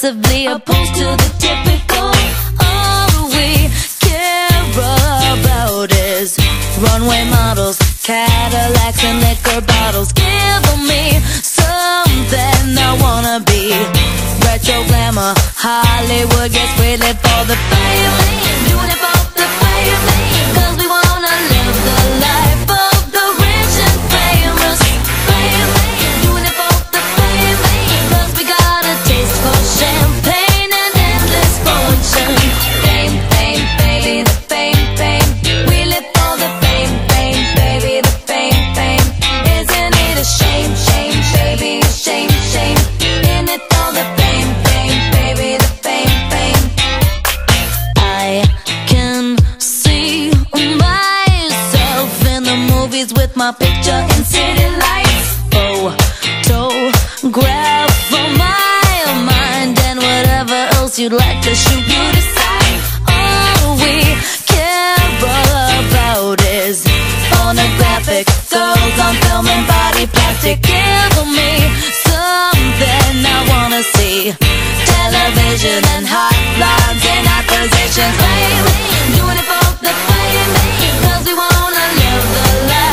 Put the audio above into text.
aggressively opposed to the typical. All we care about is runway models, Cadillacs and liquor bottles. Give me something I wanna be. Retro glamour, Hollywood gets really for the fame. Doing it for the fame, 'cause we wanna live the life of the rich and famous. Fame, doing it for the fame, 'cause we got a taste for champagne and endless fortune. Fame, fame, baby, the fame, fame. We live for the fame, fame, baby, the fame, fame. Isn't it a shame, shame, baby, a shame, shame. In it for the fame, fame, baby, the fame, fame. I can see myself in the movies with my picture in city lights. Photograph for my mind and whatever else you'd like to shoot, you decide. All we care about is pornographic girls on film and body plastic. Give me something I wanna see. Television and hotlines and acquisitions. Baby, doing it for the fame, 'cause we wanna live the life